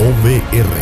OVR.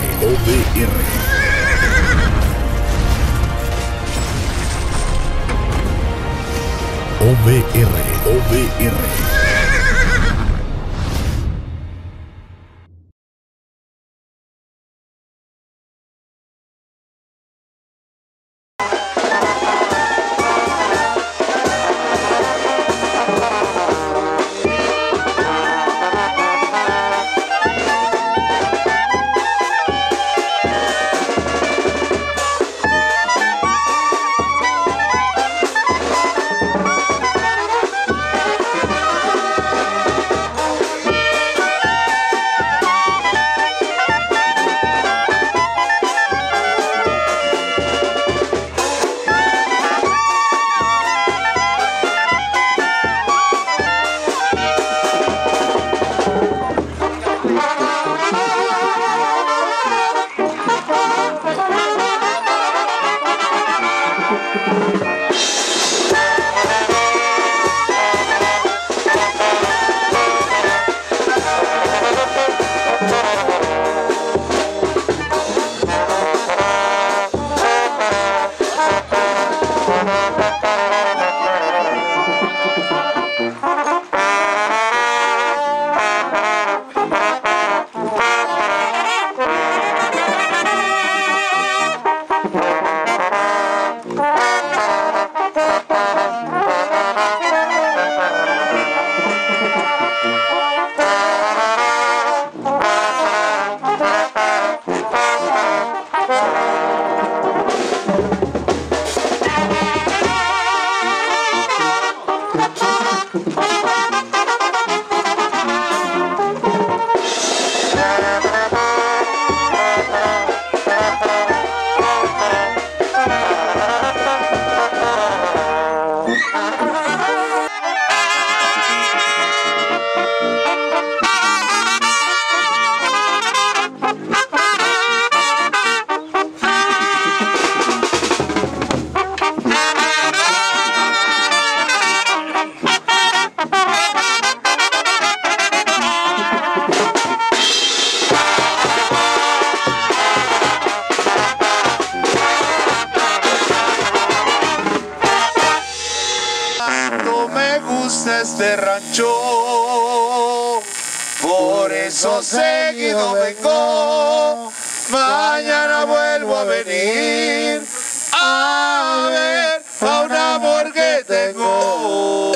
Este rancho, por eso seguido vengo, mañana vuelvo a venir a ver a un amor que tengo.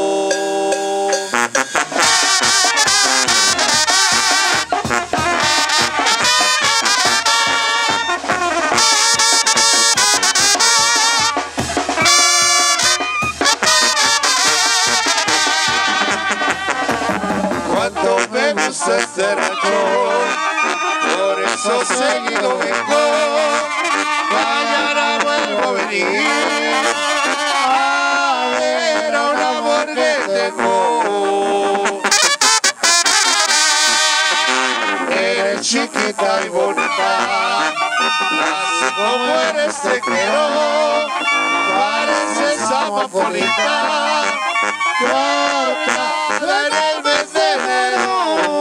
Este rancho, por eso seguido vengo, mañana vuelvo a venir a ver a un amor que tengo. Eres chiquita y bonita, así como eres te quiero, pareces amapolita, corta en el mes de enero.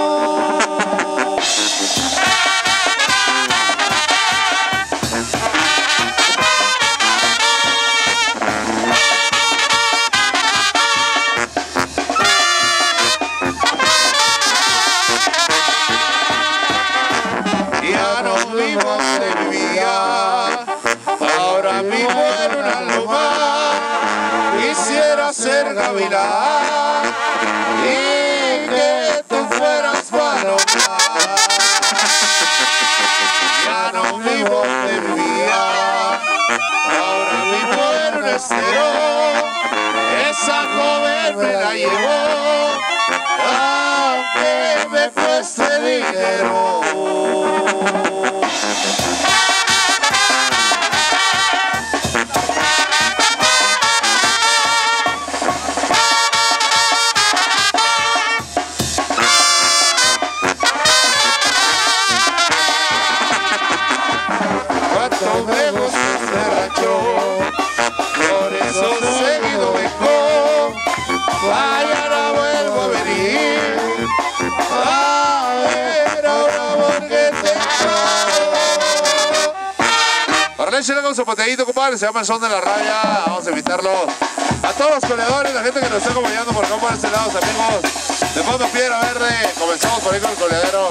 Ya no vivo en Sevilla, ahora vivo en una loma. Quisiera ser gavilán y que tú fueras paloma. Ya no vivo en Sevilla, ahora vivo en un estero. Esa joven me la llevó, aunque me cueste dinero. Cuánto me gusta este rancho, por eso seguido vengo, mañana vuelvo a venir a ver a un amor que te échale con su botellito, compadre. Se llama El Son de la Raya. Vamos a invitarlo a todos los coleadores, la gente que nos está acompañando por acá por este lado, amigos. De fondo Piedra Verde. Comenzamos por ahí con el coleadero.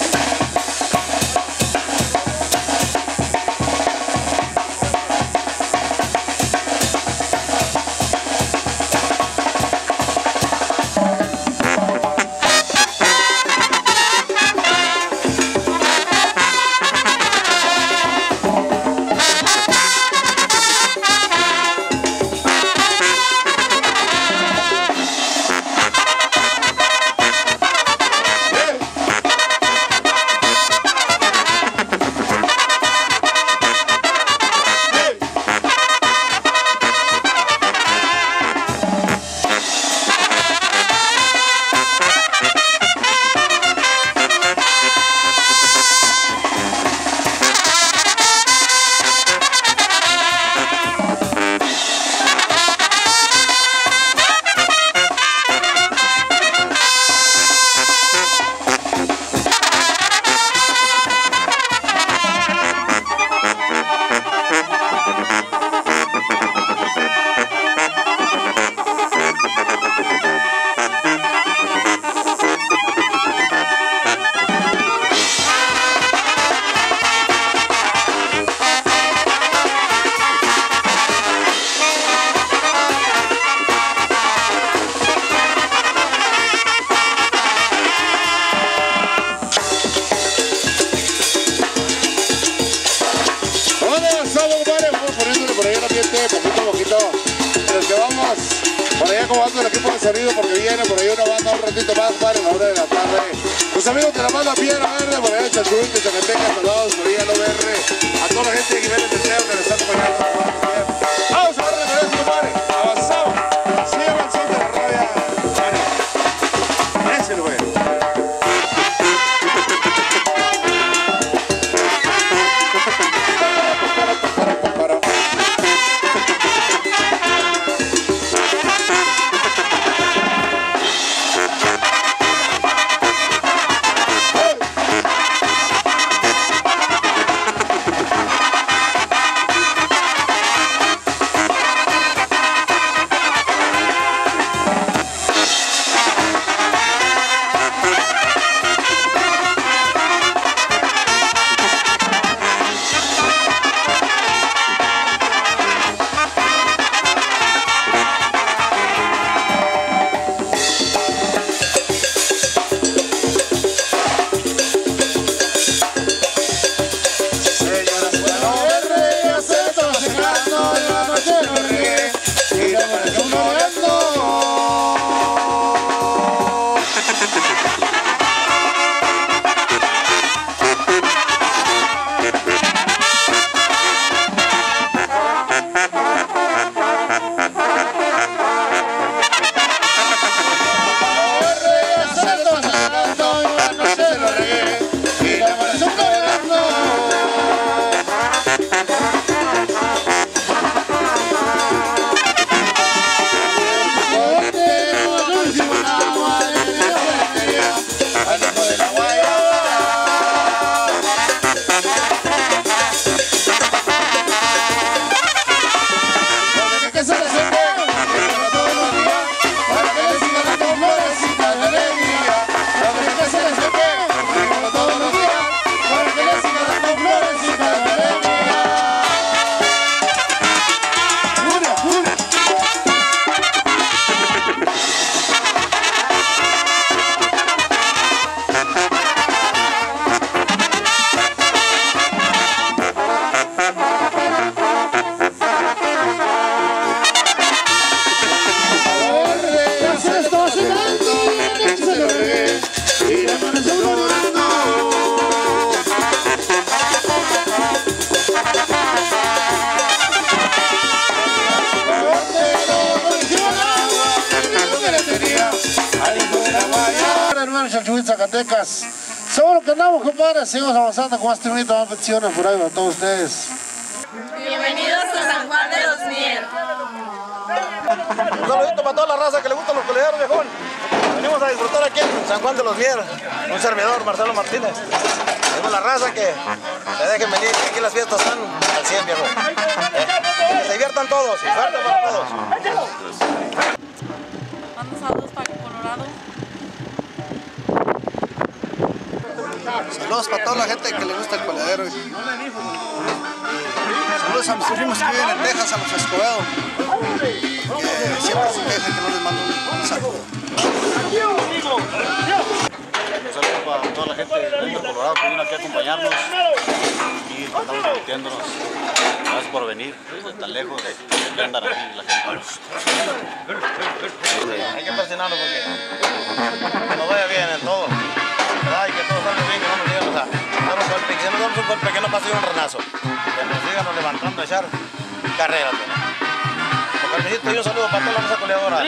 El equipo de sonido porque viene por ahí una banda un ratito más para la hora de la tarde. Los amigos de la banda Piedra Verde, por allá de Chachulín, de Zacatecas, Soldados, Florida, Lo Verde, a toda la gente de Guimel de Teo que nos está acompañando. Vamos a darle con eso, compadre. Avanzamos. Sigue el Son de la Raya. Ese lo veo. Zacatecas. Seguro que andamos, compadre. Seguimos avanzando con más temita, más peticiones por ahí para todos ustedes. Bienvenidos a San Juan de los Mier. Un saludito para toda la raza que le gustan los coleaderos, viejón. Venimos a disfrutar aquí en San Juan de los Mier, un servidor, Marcelo Martínez. Tenemos la raza que se dejen venir, que aquí las fiestas están al 100, viejo. Que se diviertan todos, y suerte para todos. Mando saludos para Colorado. Saludos para toda la gente que le gusta el coladero. Saludos a mis primos que viven en Texas, a los Escobedo, que siempre se quejan que no les mando un saludo. Un saludo para toda la gente de Colorado que vino aquí a acompañarnos y estamos divirtiéndonos. Gracias por venir desde tan lejos, que andan aquí la gente. Hay que presionarnos porque nos vaya bien en todo, ¿verdad? Y que todo salga bien, que no nos digamos a dar un golpe, que si nos damos un golpe que no pase un renazo, que nos sigamos levantando a echar carreras. Con permisito y un saludo para toda la mesa coleadora.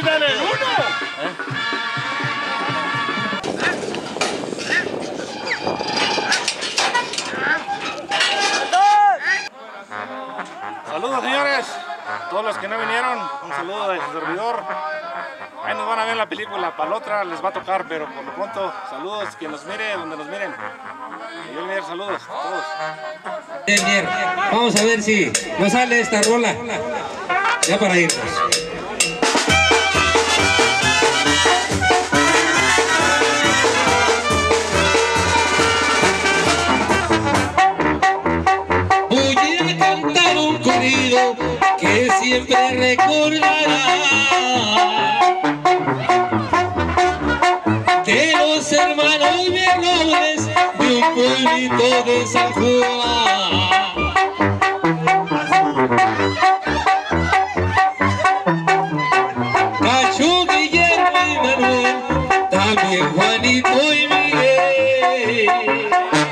Saludos, señores, todos los que no vinieron, un saludo de su servidor. Ahí nos van a ver la película, para la otra les va a tocar, pero por lo pronto, saludos, quien nos mire, donde nos miren. Y yo les saludos a todos. Bien, vamos a ver si nos sale esta rola, ya para irnos. Que siempre recordará de los hermanos bien nobles de un pueblito de San Juan. Cacho, Guillermo y Manuel, también Juanito y Miguel.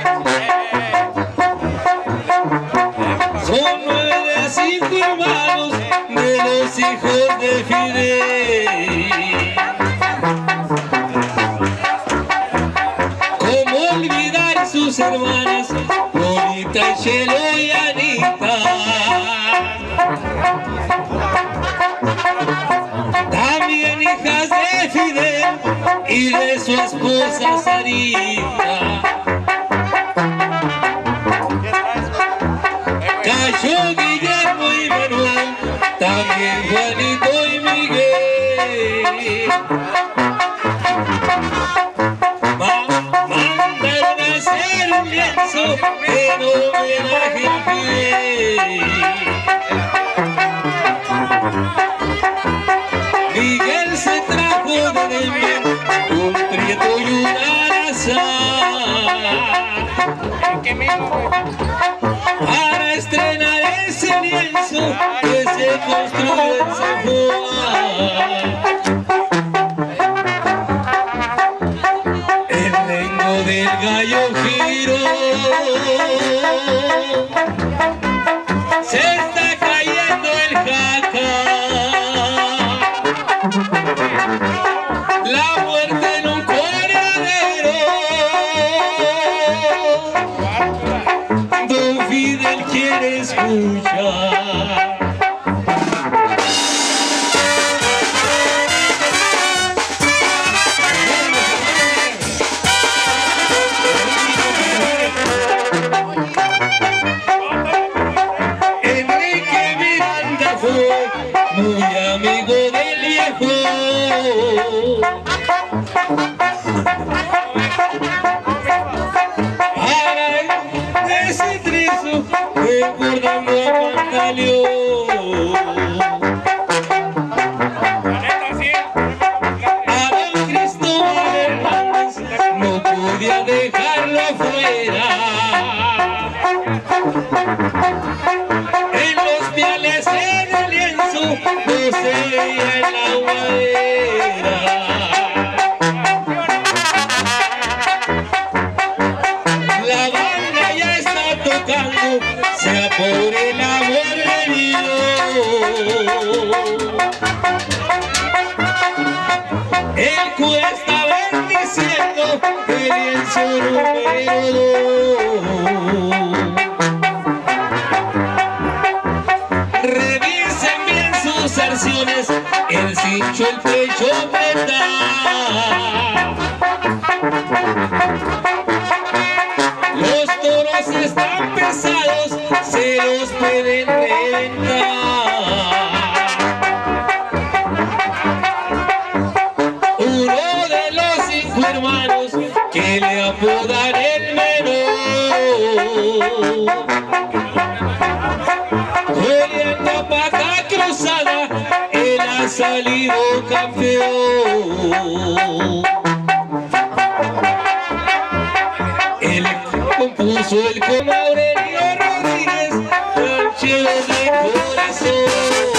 Son 9 de 5 hermanos de los hijos de Fidel. ¿Cómo olvidar sus hermanas, Bonita, Chelo y Anita? También hijas de Fidel y de su esposa Sarita. Cacho, Guillermo y Manuel, también Juanito y Miguel. Mandaron a hacer un lienzo en homenaje a Fidel. Miguel se trajo de Denver un prieto y un para estrenar ese lienzo que se construyó en San Juan. El lengo del gallo giro se está cayendo el jaca. La muerte en un coronadero. Don Fidel quiere escuchar. Enrique Miranda fue muy amigo del viejo. Ese trizo recordando a Pantaleón. A don Cristóbal Hernández no podía dejarlo fuera. En los piales en el lienzo no se veía en la guadera. La banda ya está tocando, sea por el amor de Dios. El cura está bendiciendo el lienzo número 2. Revisen bien sus zarciones, el cincho, el pecho, verdad. salido campeón. Él compuso el con Aurelio Rodríguez, ranchero de corazón.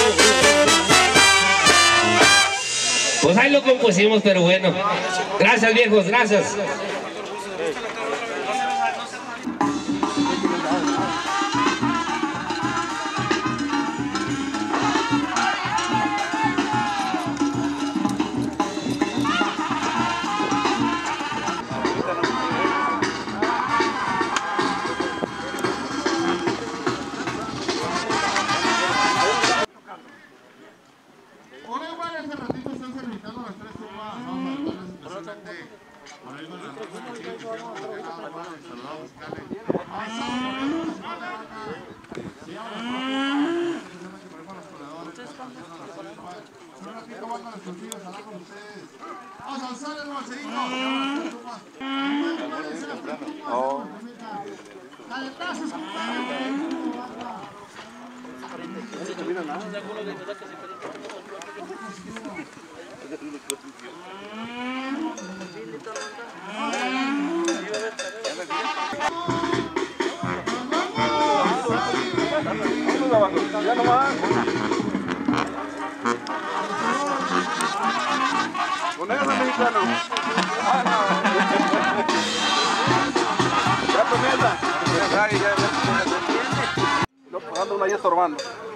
Pues ahí lo compusimos, pero bueno. Gracias, viejos, gracias. Ya nomás. Con eso, mexicano. Ya comienza. No, pues ando una ahí estorbando.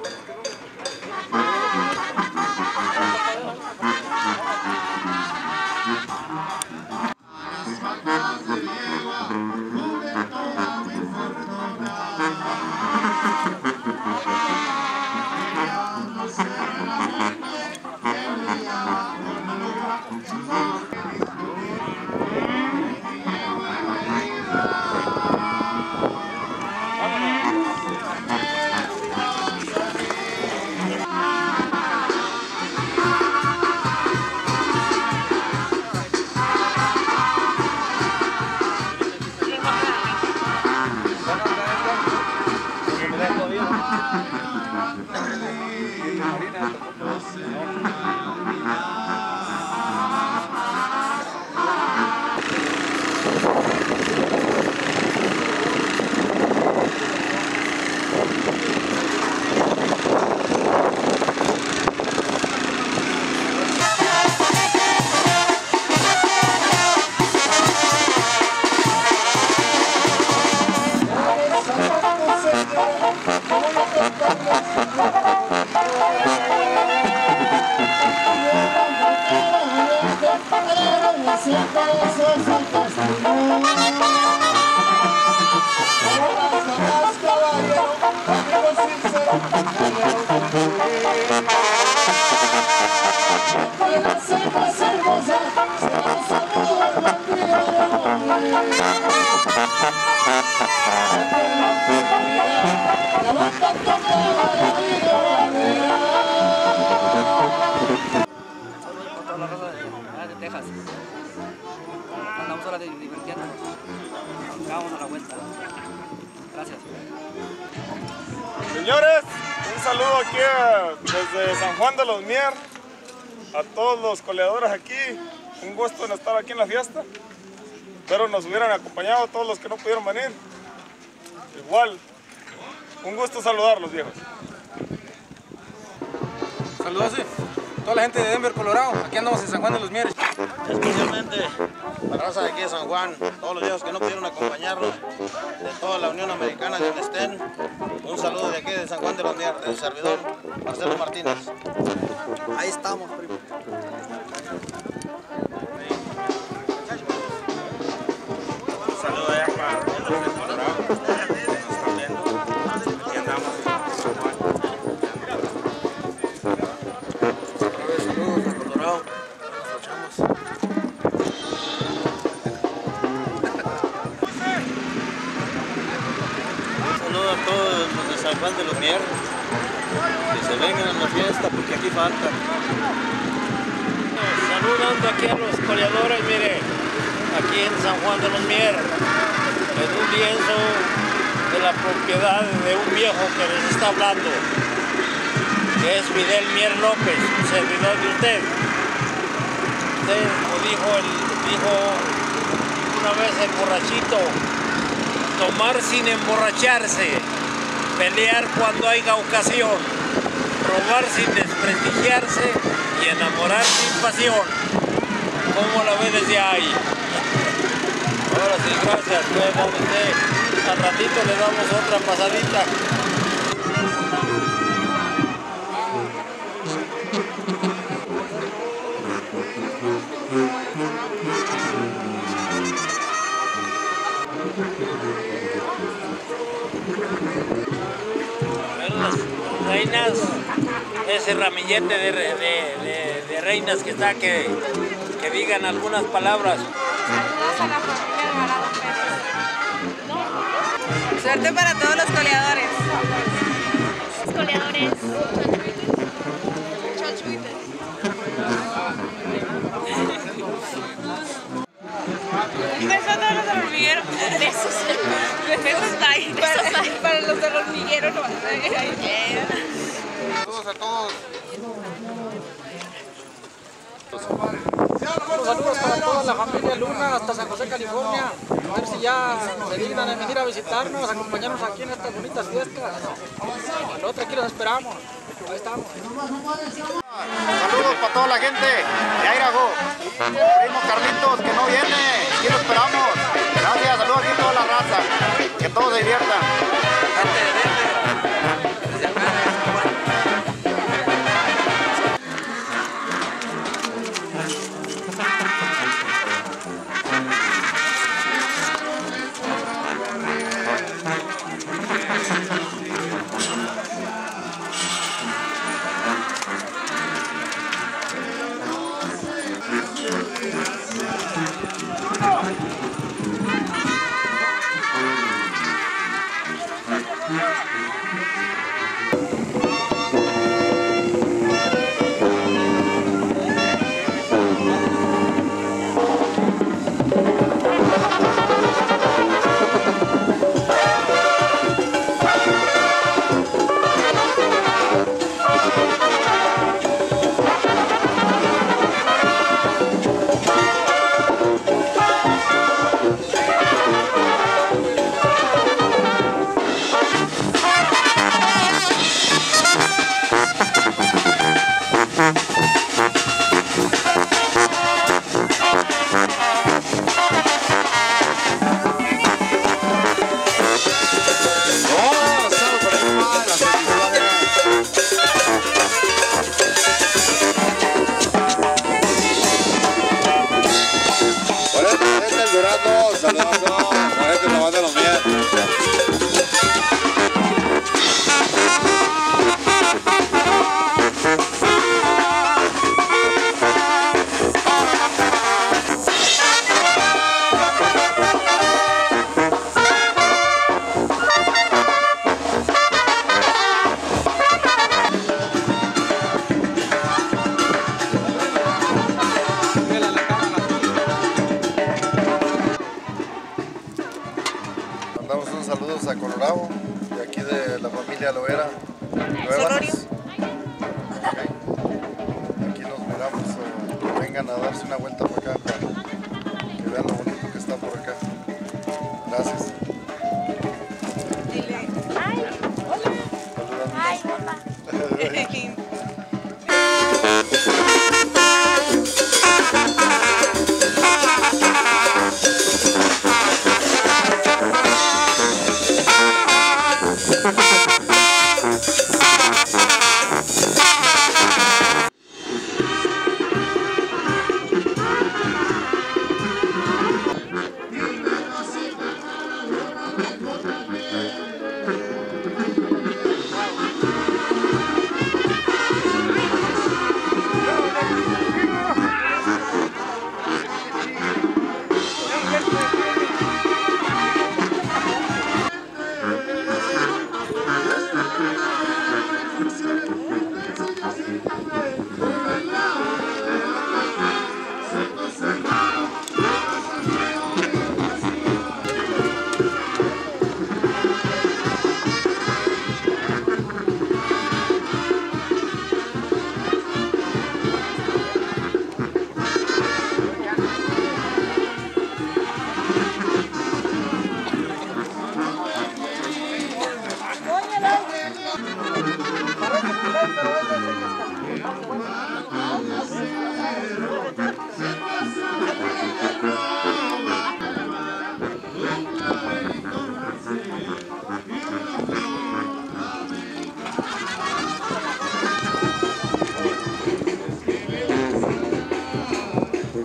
Texas. Andamos ahora divirtiéndonos. Vamos a la vuelta. Gracias. Señores, un saludo aquí desde San Juan de los Mier. A todos los coleadores aquí. Un gusto en estar aquí en la fiesta. Espero nos hubieran acompañado a todos los que no pudieron venir. Igual, un gusto saludarlos, viejos. Saludos a toda la gente de Denver, Colorado. Aquí andamos en San Juan de los Mieres. Especialmente la raza de aquí de San Juan, todos los viejos que no pudieron acompañarnos, de toda la Unión Americana, de donde estén. Un saludo de aquí de San Juan de los Mieres, del servidor Marcelo Martínez. Ahí estamos, primo. Un saludo allá para todos los de Colorado que nos están viendo. Aquí andamos en San Juan. Saludos a Colorado. Nos echamos. Saludos a todos los de San Juan de los Mier. Que se vengan a la fiesta porque aquí falta. Saludando aquí a los coleadores, mire, aquí en San Juan de los Mier, en un lienzo de la propiedad de un viejo que les está hablando, que es Fidel Mier López, un servidor de usted. Usted, como dijo una vez el borrachito, tomar sin emborracharse, pelear cuando haya ocasión, robar sin desprestigiarse y enamorar sin pasión. ¿Cómo la ve desde ahí? Ahora sí, gracias. Pues, usted, al ratito le damos otra pasadita. Las reinas, ese ramillete de reinas que está, que digan algunas palabras. Saludos a la familia Alvarado Pérez. Suerte para todos los coleadores. Los coleadores. Un beso a todos los del hormiguero. Besos. Besos ahí. Para los del hormiguero no. Saludos a todos. Saludos para toda la familia Luna hasta San José, California. A ver si ya se dignan de venir a visitarnos, acompañarnos aquí en estas bonitas fiestas. Nosotros aquí los esperamos. Ahí estamos. Saludos para toda la gente de Airago. Primo Carlitos que no viene, aquí lo esperamos. Gracias, saludos aquí a toda la raza. Que todos se diviertan. Mandamos unos saludos a Colorado, de aquí de la familia Loera. Solorio. Aquí nos miramos, vengan a darse una vuelta por acá, para que vean lo bonito que está por acá. Gracias. Dile. Ay, hola. Ay, hola.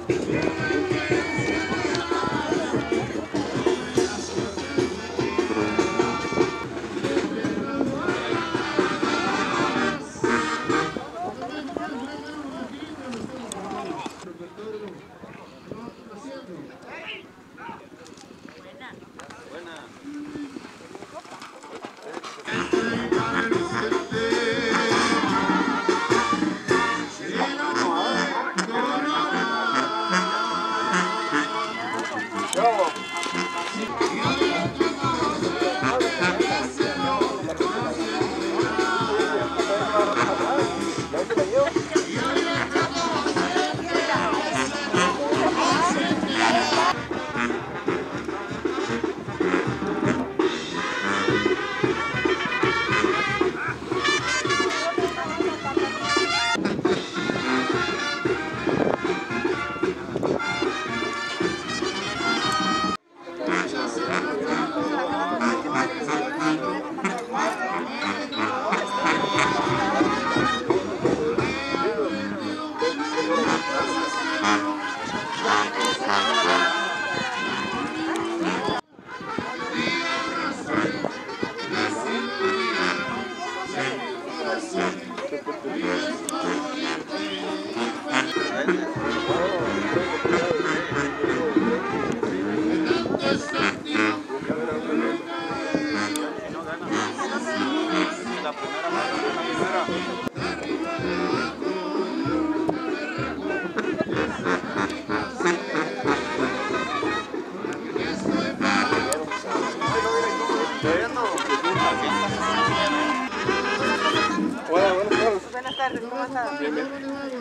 Buenas tardes, ¿cómo estás? Bien, bien.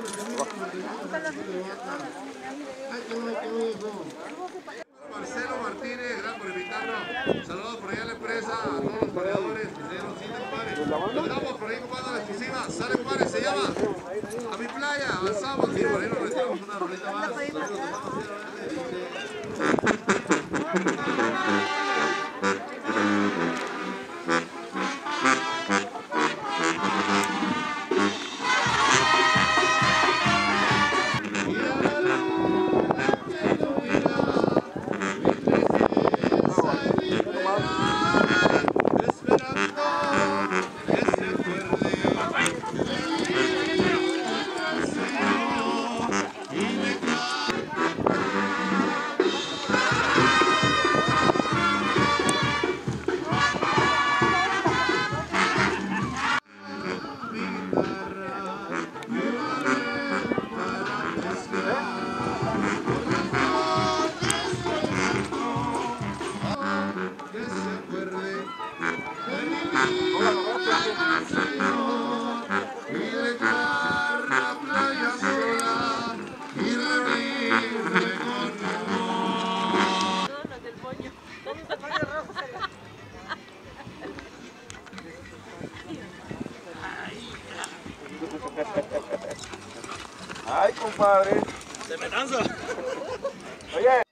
Marcelo Martínez, gracias por invitarnos. Saludos por allá a la empresa, a todos los peleadores, mineros, sí, compadre. Nos damos por ahí, compadre, la exclusiva. Sale, compadre, se llama A Mi Playa. Avanzamos y por ahí nos retiramos una rolita más. Ay, compadre. Se me cansa. Oye.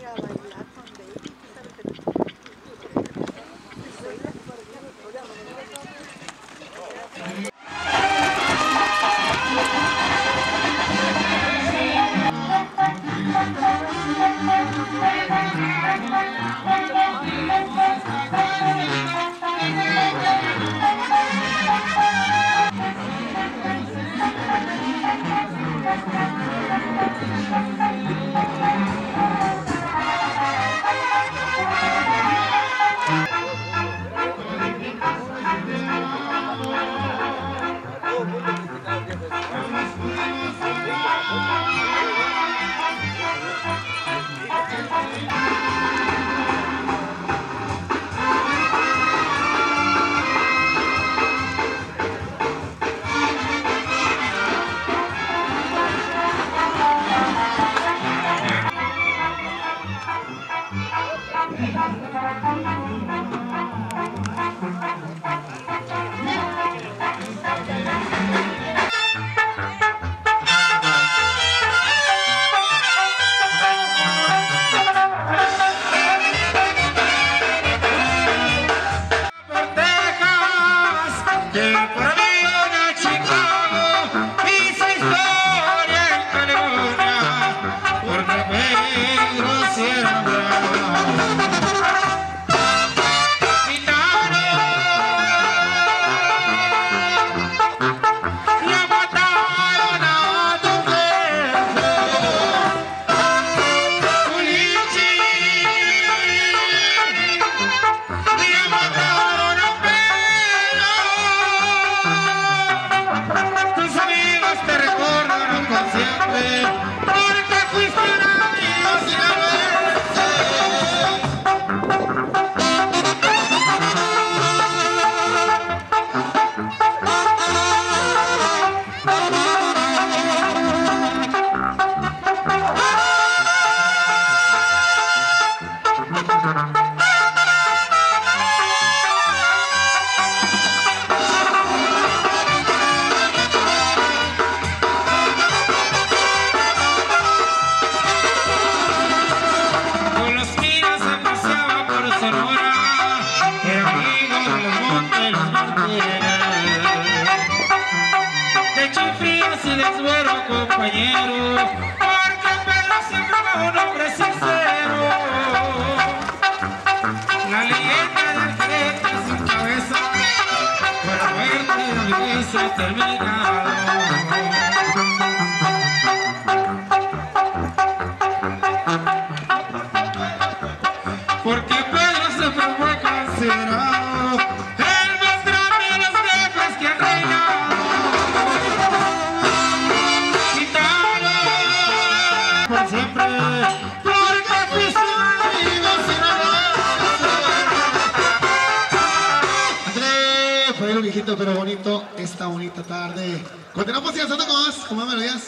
Pero bonito esta bonita tarde. Continuamos danzando con más melodías.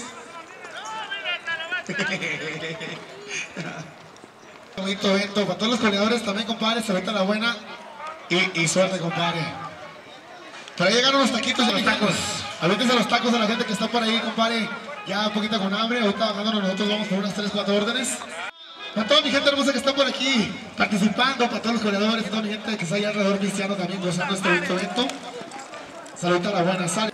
Bonito evento para todos los coordinadores también, compadre. Se vete la buena y suerte, compadre. Por ahí llegaron los taquitos y los tacos. Aviéntense los tacos a la gente que está por ahí, compadre. Ya un poquito con hambre. Ahorita bajándonos nosotros vamos por unas 3, 4 órdenes. Para toda mi gente hermosa que está por aquí participando, para todos los coordinadores, toda mi gente que está ahí alrededor cristiano también gozando este bonito evento. Salud a la buena, sal.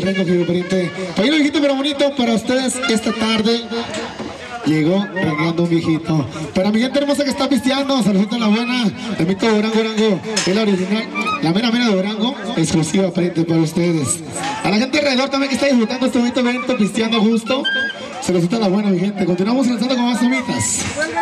traen cogido, pariente. Oye, viejito pero bonito para ustedes esta tarde. Llegó regando un viejito. Para mi gente hermosa que está pisteando, saludito en la buena. El mito de Durango, Durango, es la original, la mera de Durango, exclusiva frente para ustedes. A la gente alrededor también que está disfrutando este bonito evento, pisteando a gusto. Saludito en la buena, mi gente. Continuamos lanzando con más semitas.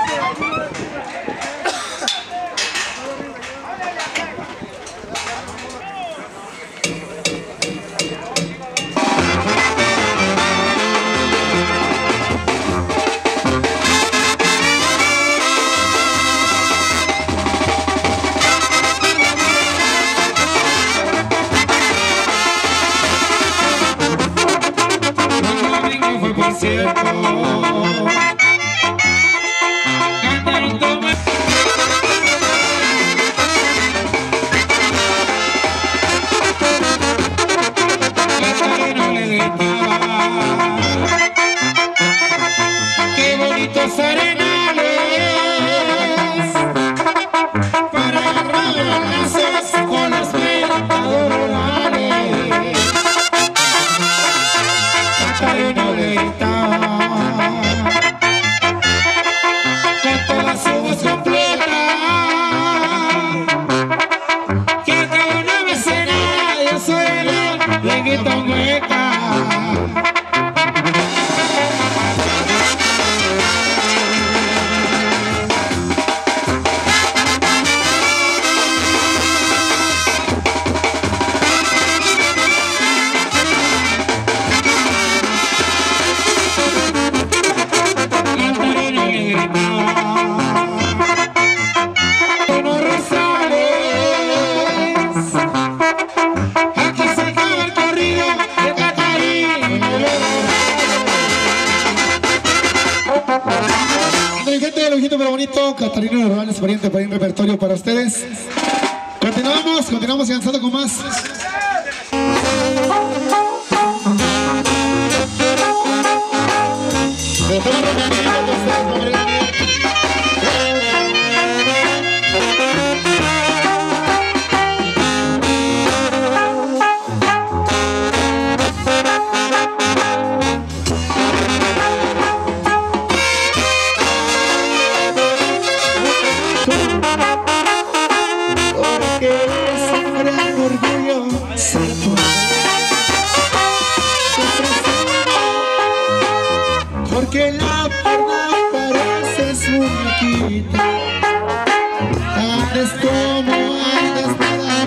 Qué bonitos arenales para agarrar lazos con los mentadores. Catarina le gritaba con toda su voz completa que acá una vecina yo soy el le grita un hueca. Pero bonito, Catarina Rurales, pariente, para un repertorio para ustedes. Continuamos avanzando con más. Porque la verdad pareces muñequita, andes como andes nada.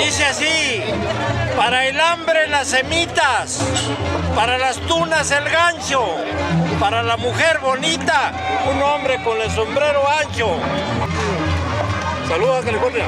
Dice así: para el hambre las semitas, para las tunas el gancho, para la mujer bonita un hombre con el sombrero ancho. Saludos a California.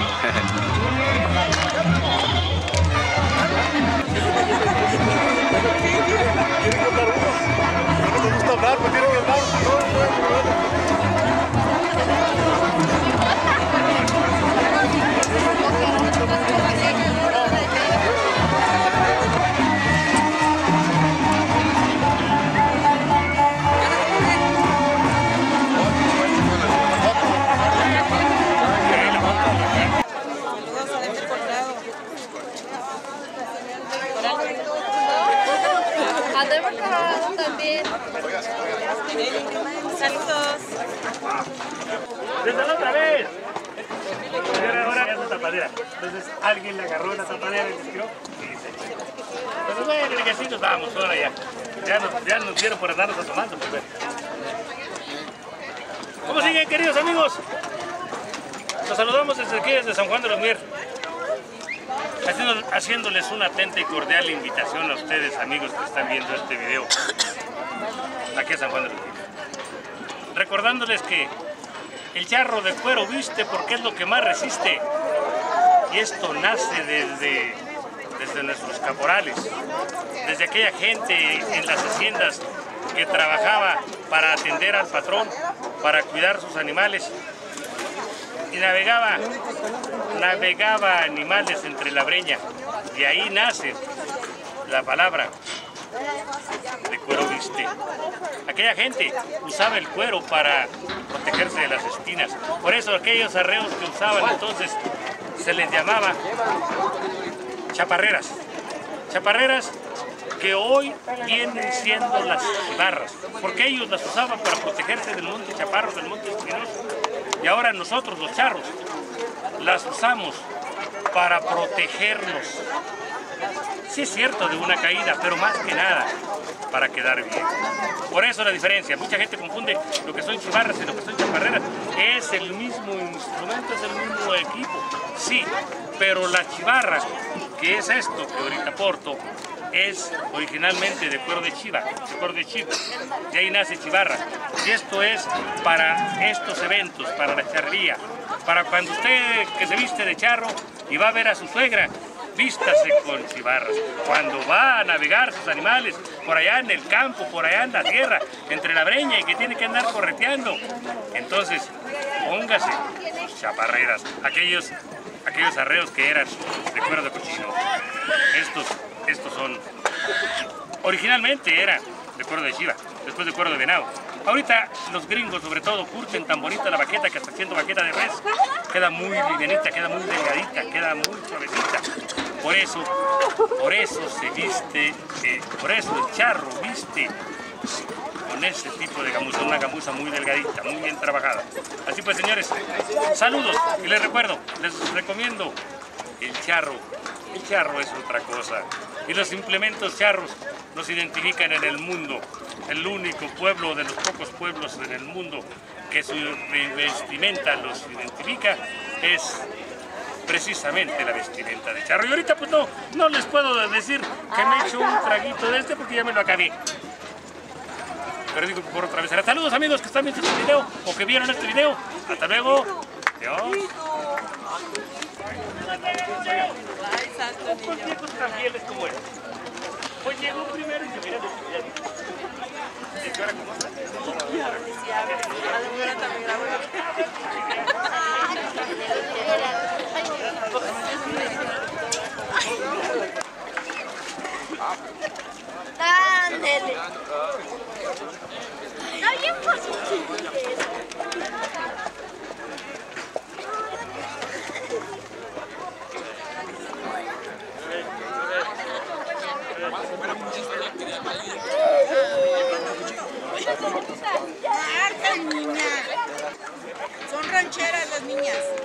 También. Saludos. Desde la otra vez. Ahora es una tapadera. Entonces alguien le agarró una tapadera y se tiró y se echó. Entonces bueno, que así nos vamos ahora ya. Ya nos dieron por andarnos asomando. Pues. ¿Cómo siguen, queridos amigos? Los saludamos desde aquí, desde San Juan de los Mier. Haciéndoles una atenta y cordial invitación a ustedes, amigos que están viendo este video aquí a San Juan de los Mier. Recordándoles que el charro de cuero viste porque es lo que más resiste. Y esto nace desde nuestros caporales, desde aquella gente en las haciendas que trabajaba para atender al patrón, para cuidar sus animales. Y navegaba animales entre la breña, y ahí nace la palabra de cuero viste. Aquella gente usaba el cuero para protegerse de las espinas, por eso aquellos arreos que usaban entonces se les llamaba chaparreras. Chaparreras que hoy vienen siendo las chivarras, porque ellos las usaban para protegerse del monte chaparro, del monte espinoso. Y ahora nosotros, los charros, las usamos para protegernos. Sí es cierto, de una caída, pero más que nada para quedar bien. Por eso la diferencia. Mucha gente confunde lo que son chivarras y lo que son chaparreras. Es el mismo instrumento, es el mismo equipo. Sí, pero la chivarra, que es esto que ahorita porto, es originalmente de cuero de chiva, de cuero de chivo. De ahí nace chivarra. Y esto es para estos eventos, para la charrería. Para cuando usted que se viste de charro y va a ver a su suegra, vístase con chivarras. Cuando va a navegar sus animales por allá en el campo, por allá en la tierra, entre la breña y que tiene que andar correteando, entonces póngase sus chaparreras, aquellos arreos que eran de cuero de cochino. Estos son, originalmente eran de cuero de chiva, después de cuero de venado. Ahorita los gringos sobre todo curten tan bonita la baqueta que hasta haciendo baqueta de res queda muy livianita, queda muy delgadita, queda muy suavecita. Por eso se viste, por eso el charro viste con ese tipo de gamuza, una gamuza muy delgadita, muy bien trabajada. Así pues, señores, saludos y les recomiendo el charro. El charro es otra cosa y los implementos charros nos identifican en el mundo. El único pueblo de los pocos pueblos en el mundo que su vestimenta los identifica es precisamente la vestimenta de charro. Y ahorita pues no les puedo decir que me he hecho un traguito de este porque ya me lo acabé. Pero digo por otra vez. Saludos, amigos que están viendo este video o que vieron este video. Hasta luego. Adiós. Ay, santo niño. Consejos tan fieles como él. Pues llegó primero y se mira de ¿y ahora cómo está? Ándele. Está bien fácil. Son rancheras las niñas.